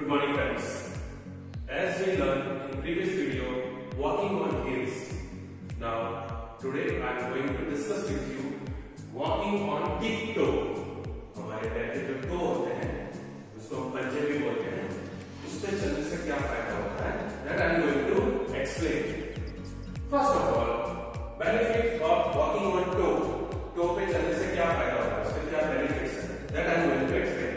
Good morning friends. As we learned in previous video, walking on heels. Now today I am going to discuss with you walking on TipToe. हमारे पैर के जो to होते हैं उसको हम पंजे भी बोलते हैं, उस पे चलने से क्या फायदा होता है, that I am going to explain. First of all, benefit of walking on toe. Toe पे चलने से क्या फायदा होता है, उसके क्या benefits हैं, that I am going to explain.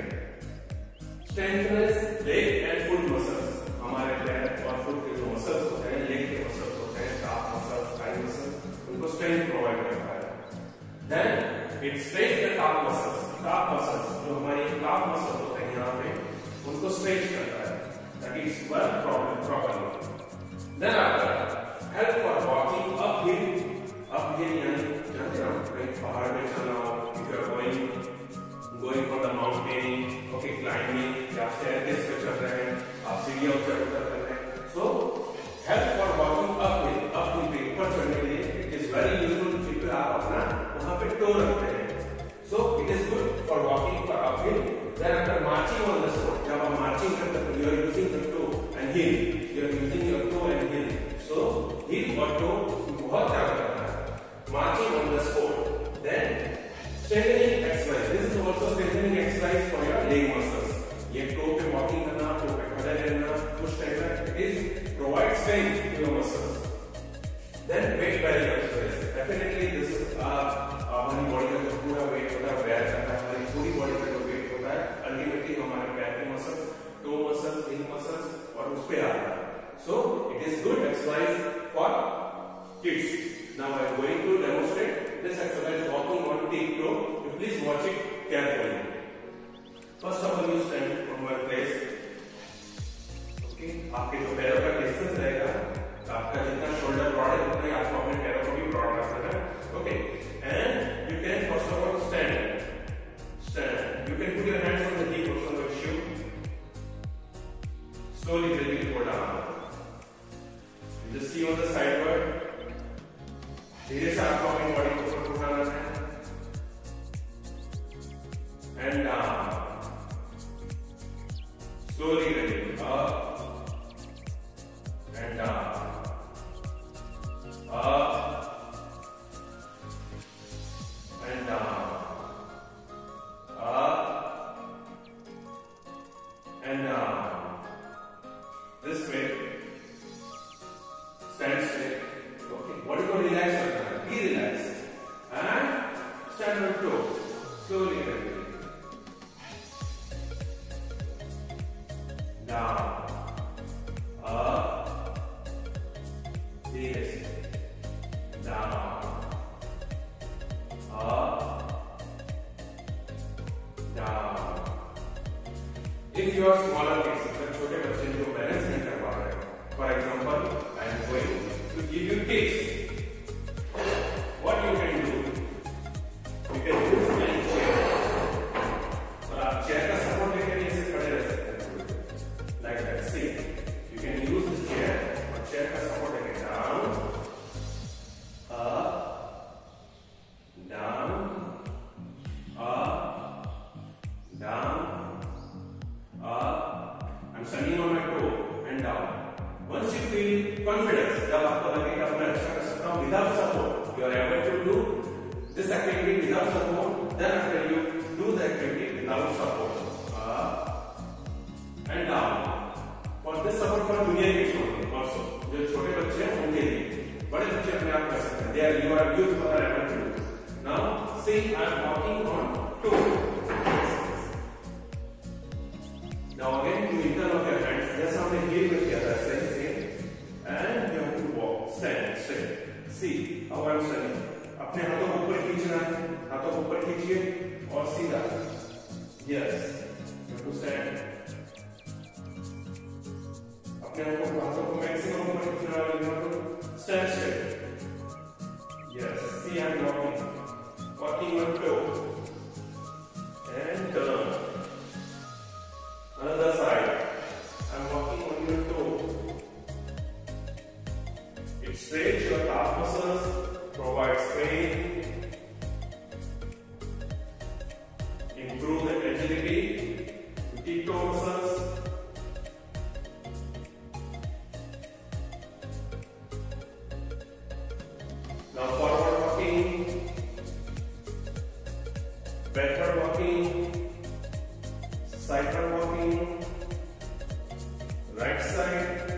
Strengthens leg and foot muscles. हमारे पैर और फुट के जो मसल्स होते हैं, लेग के मसल्स होते हैं, calf muscles, thigh muscles, उनको strength provide करता है. Then it stretches the calf muscles. calf muscles जो हमारी calf muscles होते हैं यहाँ पे, उनको stretch करता है ताकि it's work properly. Then after help for walking uphill. uphill यानी जानते हो कहीं पहाड़ में चलना हो, if you are going for the mountain, okay, climbing, या staircase पे चल रहे हैं, आप सीढ़ियाँ ऊपर उतर रहे हैं, so help for walking uphill पे ऊपर चढ़ने के लिए it is very useful if आप अपना वहाँ पे toe रखते हैं, so it is good for walking for uphill. Then after marching on the spot, जब आप marching करते हैं, you are using the toe and heel, you are using your toe and heel, so heel और toe बहुत काम करता है. Marching on the spot, then strengthening exercise. This is also strengthening exercise for your leg muscles. ये toe पे walking करना, toe पे खड़े रहना, push करना, it is provide strength to your muscles. Then weight bearing exercise. Definitely this is हमारी body का जो पूरा weight होता है bear करता है, हमारी पूरी body का जो weight होता है ultimately हमारे पैर के muscles, toe muscles, heel muscles और उस पे आता है. So it is good exercise for kids. Now I am going to demonstrate this exercise walking on TipToe. You please watch it carefully. First of all, you stand from your place. Okay, आपके जो पैरों का distance रहेगा, आपका जितना shoulder broad है उतना ही आपको अपने पैरों को भी broad रखना है. Okay, and you can first of all stand. You can put your hands on the hip also on your shoe. Slowly breathing go down. Just see on the sideward. धीरे से आपको अपनी बॉडी को ऊपर उठाना है and down, slowly raising up and down, up and down, up and down. This way stand straight. Okay, body को relax करना है, be relaxed and stand on toe, slowly breathing down, up, धीरे से down, up, down. If you are smaller kids, अगर छोटे बच्चे जो balance नहीं कर पा रहे, for example, I am going to give you tips. What you can do? You can use any chair. और आप chair का support लेकर ऐसे खड़े रह सकते हैं. Like that. See, you can use the chair और chair का support लेकर down, up, down, up, down, up. I'm standing on my toe and down. Once you feel confidence, जब आपको लगे कि अब मैं अच्छा कर सकता हूँ without support, you are able to do this activity without support. Then after you do the activity without support, up and down. For this support for junior kids also, जो छोटे बच्चे हैं उनके लिए, बड़े बच्चे अपने आप कर सकते हैं. They are youth who are able to do. Now see, I am walking on toe. Now again, you interlock your hands. जैसा हमने heel में किया था, same. And you have to walk, stand straight. See how I am standing. अपने हाथों को ऊपर खींचना है, हाथों को ऊपर खींचिए और सीधा. Yes, you have to stand. अपने हाथों को मैक्सिमम ऊपर खींचना है, you have to stand straight. Yes, see I am walking on toe and turn. Another side. I am walking on your toe. It stretches your calf muscles, provides strength, improve the agility. TipToe backward walking, sideward walking, right side,